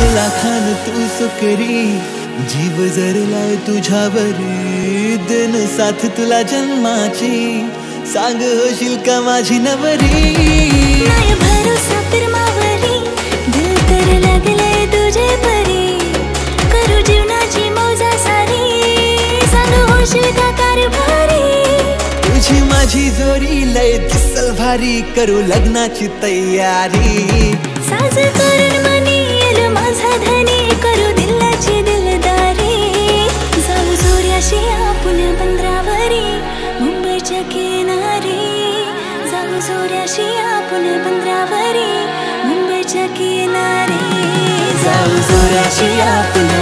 लाखान तू सुकरी, जीव जरलाय तुझ्यावरी, दिन साथ तुला जन्माची, सांग होशील का माझी नवरी. नाही भरोसा प्रेमावरी, दिल तर लागले तुझे परी, करू जीवनाची मौजा सारी, सांग होशील का कारभारी. तुझी माझी जोरी लय दिसल भारी, करू लग्नाची तयारी. साज करून मनी येल माझा धनी, करू दिलाची दिलदारी. जाऊ सूर्याशी आपण बंदरावरी, मुंबईच्या किनारी. जाऊ सूर्याशी आपण बंदरावरी, मुंबईच्या किनारी. जाऊ सूर्याशी आपण